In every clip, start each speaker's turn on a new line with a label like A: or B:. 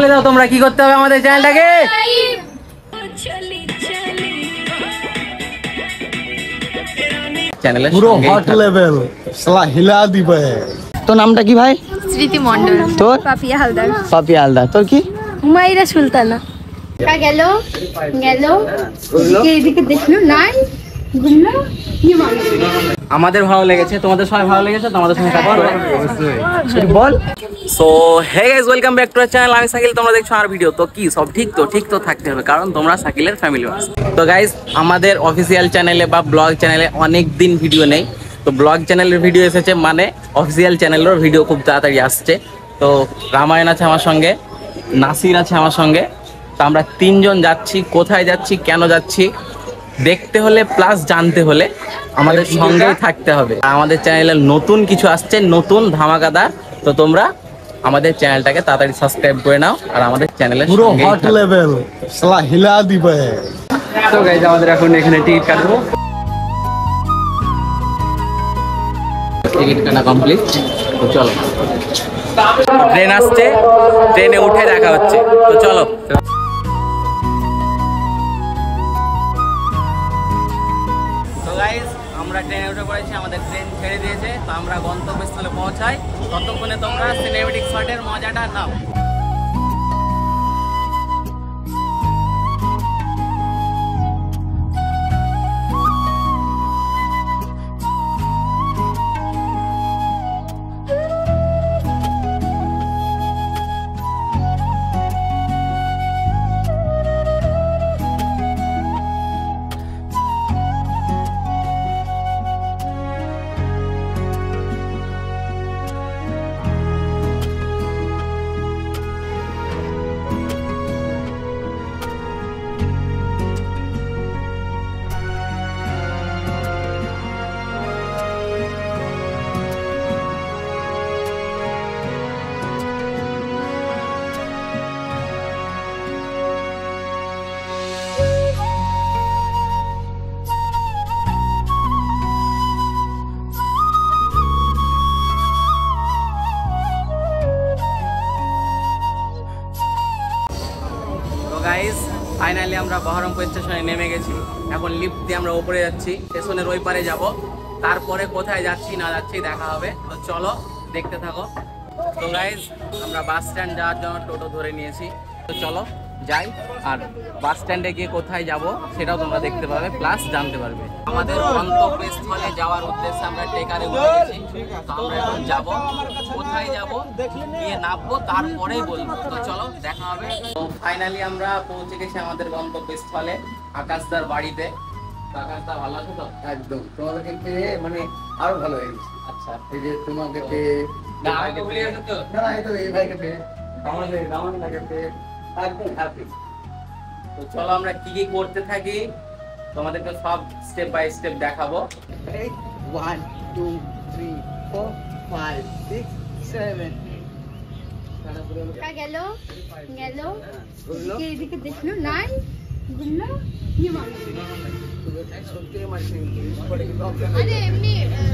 A: দাও তোমরা কি করতে হবে আমাদের চ্যানেলটাকে চ্যানেলে
B: পুরো হট লেভেল সালা হিলা দিবে। তোর নামটা কি ভাই?
C: স্মৃতি মণ্ডল।
B: তোর?
C: পাপিয়া হালদার।
B: পাপিয়া হালদার। তোর কি?
C: হুমায়রা সুলতানা। গেল গেল এদিকে দেখলো নাই গুলো কি মানে
A: আমাদের ভালো লেগেছে, তোমাদের সবাই ভালো লেগেছে, তোমাদের সঙ্গে কাজ করে অবশ্যই বল। So hey guys, welcome back to our channel. আমি শাকিল, তোমরা দেখছো আর ভিডিও। তো কি সব ঠিক তো থাকতে হবে, কারণ তোমরা শাকিলের ফ্যামিলি মেম্বার। তো গাইস, আমাদের অফিসিয়াল চ্যানেলে বা ব্লগ চ্যানেলে অনেক দিন ভিডিও নেই। তো ব্লগ চ্যানেলের ভিডিও এসেছে, মানে অফিসিয়াল চ্যানেলের ভিডিও খুব তাড়াতাড়ি আসছে। তো রামায়ণ আছে আমার সঙ্গে, নাসির আছে আমার সঙ্গে। তো আমরা তিনজন যাচ্ছি। কোথায় যাচ্ছি, কেন যাচ্ছি দেখতে হলে প্লাস জানতে হলে আমাদের সঙ্গেই থাকতে হবে। আমাদের চ্যানেলে নতুন কিছু আসছে, নতুন ধামাকাদার। তো তোমরা আমাদের চ্যানেলটাকে তাড়াতাড়ি সাবস্ক্রাইব করে নাও আর আমাদের চ্যানেলে
B: পুরো হট লেভেল সালা হিলা দিবে।
A: তো গাইস, আমাদের এখন এখানে টিকিট কাটবো। টিকিট কাটা কমপ্লিট। তো চলো, ট্রেন আসছে, ট্রেনে উঠে দেখা হচ্ছে। তো চলো। আমরা ট্রেনে উঠে পড়েছি, আমাদের ট্রেন ছেড়ে দিয়েছে। তো আমরা গন্তব্যস্থলে পৌঁছাই, ততক্ষণে তোমরা সিনেমেটিক শটের মজাটা নাও। গাইস, ফাইনালি আমরা বহরমপুর স্টেশনে নেমে গেছি। এখন লিফট দিয়ে আমরা উপরে যাচ্ছি, স্টেশনের ওই পারে যাব। তারপরে কোথায় যাচ্ছি না যাচ্ছি দেখা হবে। তো চলো, দেখতে থাকো। তো গাইস, আমরা বাস স্ট্যান্ড যাওয়ার জন্য টোটো ধরে নিয়েছি। তো চলো যাই, আর বাস স্ট্যান্ডে গিয়ে কোথায় যাব সেটাও তোমরা দেখতে পাবে, প্লাস জানতে পারবে। আমাদের গন্তব্যস্থলে যাওয়ার উদ্দেশ্যে আমরা টেকারে উঠে গেছি। তো আমরা এখন যাবো, কোথায় যাব গিয়ে নামবো, তারপরেই বলবো। তো চলো, দেখা হবে। তো ফাইনালি আমরা পৌঁছে গেছি আমাদের গন্তব্যস্থলে, আকাশদার বাড়িতে। আকাশদা ভালো আছে তো?
B: একদম তোমাদেরকে পেয়ে মানে আরো ভালো হয়ে গেছে।
A: আচ্ছা,
B: এই যে তোমাকে পেয়ে
A: না আমাকে ভুলে গেছো তো?
B: না এই তো এই ভাইকে পেয়ে আমাকে পেয়ে একদম হ্যাপি।
A: তো চলো, আমরা কি কি করতে থাকি তোমাদেরকে সব স্টেপ বাই স্টেপ দেখাবো।
B: 1 2 3 4 5 6 7
C: গেল গেল এদিকে দেখলো নাই গুলো কি মানে আরে এমনি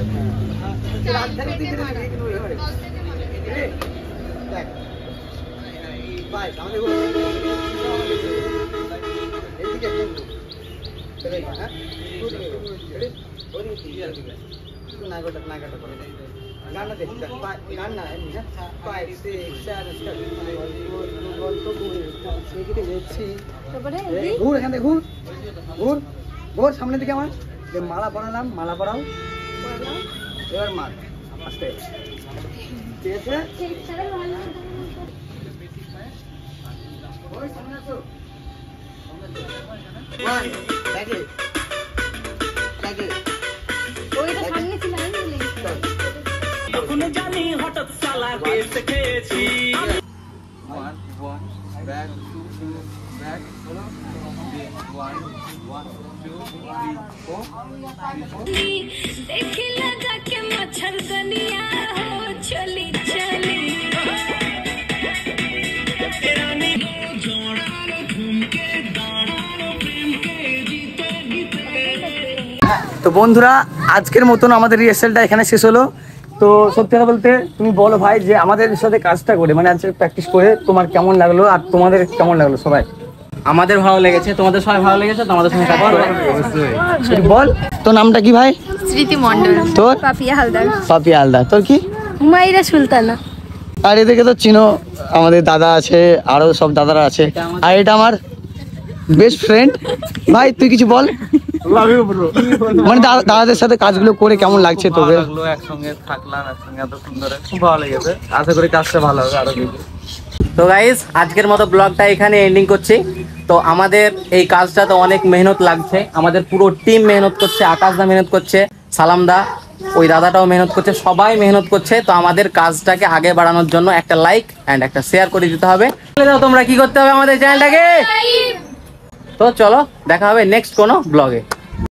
B: ঘুর এখান থেকে ঘুর সামনের দিকে আমার মালা পরালাম, মালা পরাও এবার মার আস্তে ঠিক আছে।
D: জানি হঠাৎ সালা কেসে খেয়েছি।
E: देखिला जाके मच्छरदनिया हो चली चली
B: তো বন্ধুরা, আজকের মতন আমাদের রিহার্সালটা এখানে শেষ হলো। তো সত্যি কথা বলতে তুমি বলো ভাই যে আমাদের সাথে কাজটা করে মানে আজকে প্র্যাকটিস করে তোমার কেমন লাগলো আর তোমাদের কেমন লাগলো সবাই?
A: আমাদের ভালো লেগেছে, তোমাদের সবাই ভালো লেগেছে, তোমাদের সঙ্গে কাজ করে
B: একটু বল তোর নামটা কি ভাই?
C: স্মৃতি মণ্ডল।
B: তোর?
C: পাপিয়া হালদার।
B: পাপিয়া হালদার। তোর কি?
C: হুমায়রা সুলতানা।
B: আর এদিকে তো চিনো আমাদের দাদা আছে, আরো সব দাদারা আছে, আর এটা আমার বেস্ট ফ্রেন্ড। ভাই তুই কিছু বল, মানে দাদাদের সাথে কাজগুলো করে কেমন লাগছে তোকে?
A: একসঙ্গে থাকলাম, একসঙ্গে এত সুন্দর, খুব ভালো লেগেছে। আশা করি কাজটা ভালো হবে আরো বেশি। তো গাইস আজকের মতো ব্লগটা এখানে এন্ডিং করছি। তো আমাদের এই কাজটা তো অনেক মেহনত লাগছে, আমাদের পুরো টিম মেহনত করছে, আকাশদা মেহনত করছে, সালামদা ওই দাদাটাও মেহনত করছে, সবাই মেহনত করছে। তো আমাদের কাজটাকে আগে বাড়ানোর জন্য একটা লাইক অ্যান্ড একটা শেয়ার করে দিতে হবে। তোমরা কি করতে হবে আমাদের চ্যানেলটাকে? তো চলো দেখা হবে নেক্সট কোনো ব্লগে।